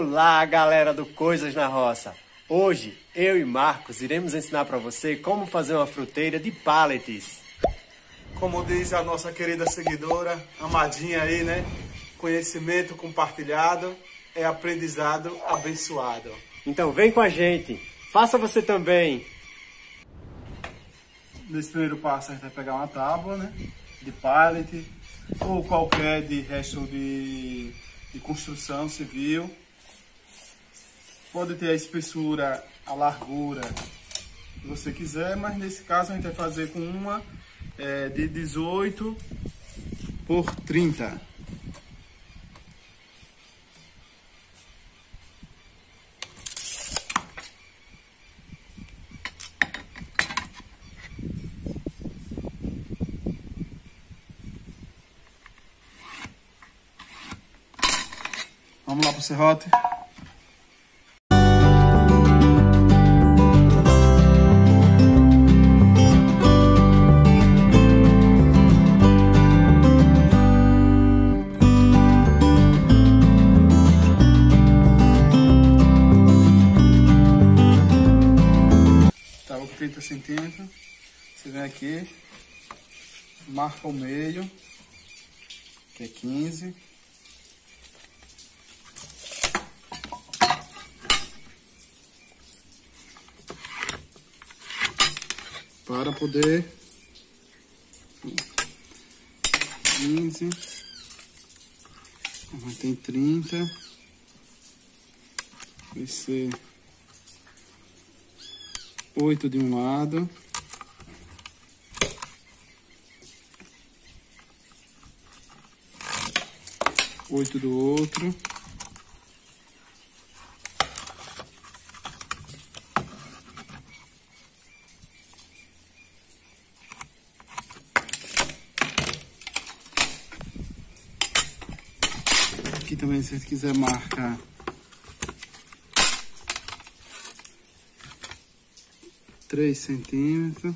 Olá, galera do Coisas na Roça! Hoje, eu e Marcos iremos ensinar para você como fazer uma fruteira de pallets. Como diz a nossa querida seguidora, amadinha aí, né? Conhecimento compartilhado é aprendizado abençoado. Então vem com a gente, faça você também! Nesse primeiro passo a gente vai pegar uma tábua, né? De pallet ou qualquer de resto de construção civil. Pode ter a espessura, a largura que você quiser, mas nesse caso a gente vai fazer com uma de 18 por 30. Vamos lá pro serrote. Tava com 30 centímetros. Você vem aqui, marca o meio, que é 15. Para poder 15, tem 30, vai ser 8 de um lado, 8 do outro. Aqui também, se você quiser marcar 3 centímetros.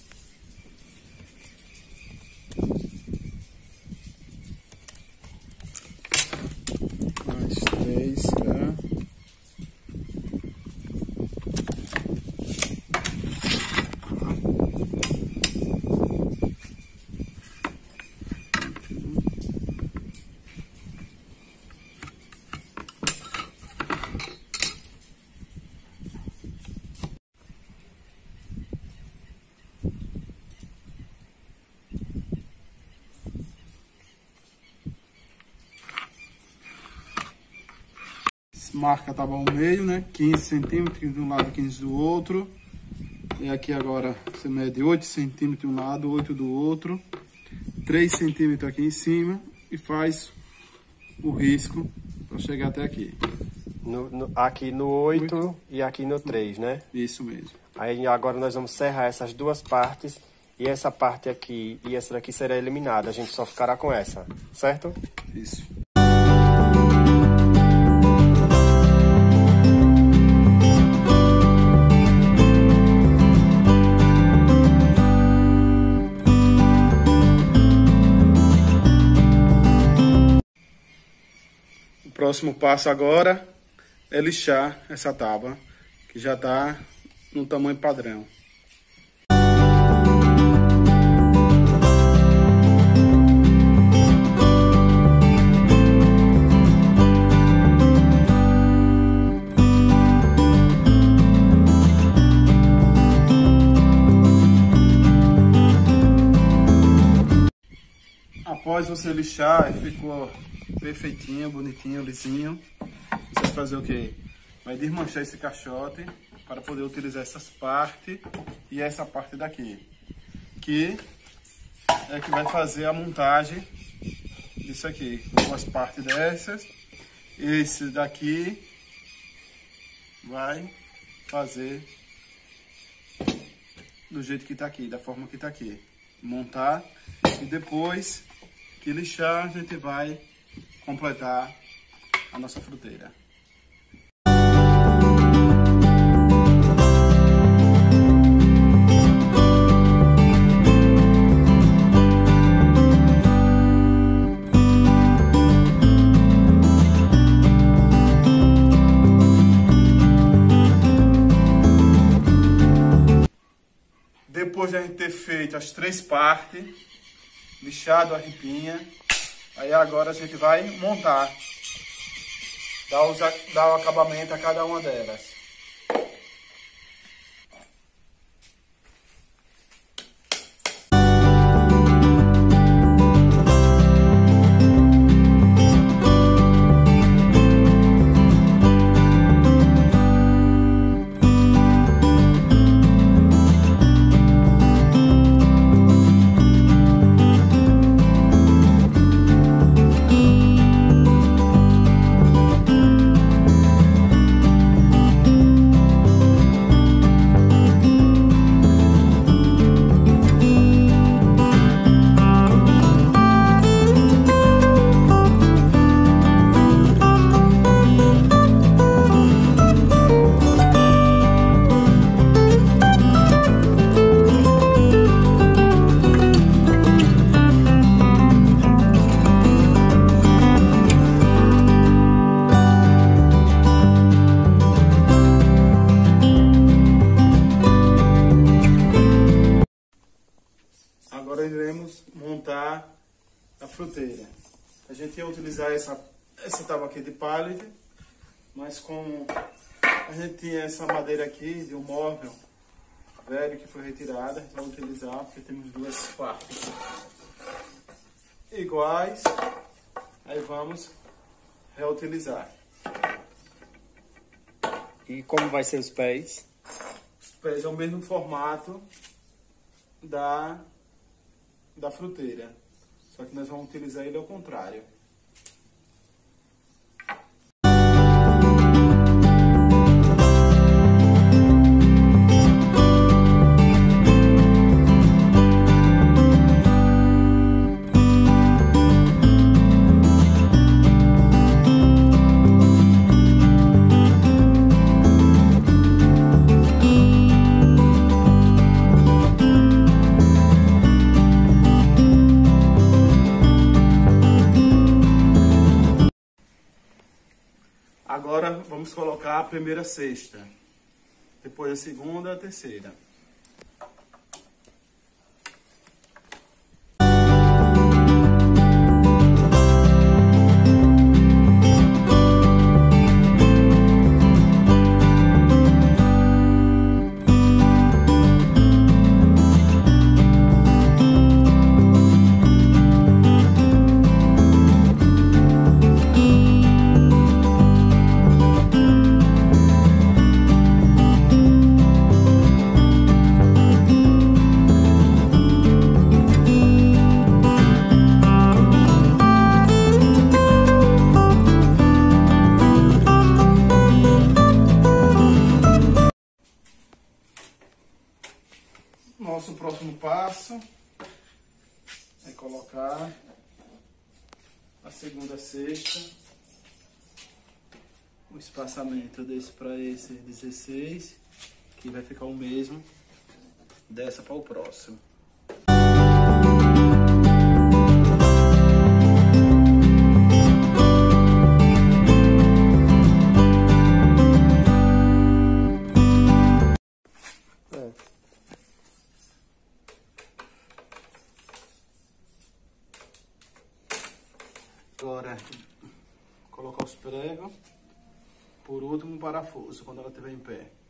Mais 3, tá? Marca a tábua ao meio, né? 15 centímetros de um lado, 15 do outro. E aqui agora você mede 8 centímetros de um lado, 8 do outro. 3 centímetros aqui em cima e faz o risco para chegar até aqui. Aqui no 8 e aqui no 3, né? Isso mesmo. Aí agora nós vamos serrar essas duas partes e essa parte aqui e essa daqui será eliminada. A gente só ficará com essa, certo? Isso. O próximo passo agora é lixar essa tábua, que já está no tamanho padrão. Após você lixar, ficou perfeitinho, bonitinho, lisinho. Você vai fazer o quê? Vai desmanchar esse caixote para poder utilizar essas partes e essa parte daqui, que é que vai fazer a montagem disso aqui, com as partes dessas. Esse daqui vai fazer do jeito que está aqui, da forma que está aqui. Montar e depois que lixar, a gente vai completar a nossa fruteira. depois de a gente ter feito as 3 partes, lixado a ripinha, aí agora a gente vai montar, dar o acabamento a cada uma delas. Agora iremos montar a fruteira. A gente ia utilizar essa tábua aqui de pallet, mas como a gente tinha essa madeira aqui de um móvel velho que foi retirada, a gente vai utilizar porque temos 2 partes iguais, aí vamos reutilizar. E como vai ser os pés? Os pés é o mesmo formato da fruteira, só que nós vamos utilizar ele ao contrário. Agora vamos colocar a primeira cesta, depois a segunda, a terceira. Nosso próximo passo é colocar a segunda cesta, o espaçamento desse para esse 16, que vai ficar o mesmo dessa para o próximo. Agora, colocar os pregos, por último o parafuso, quando ela estiver em pé.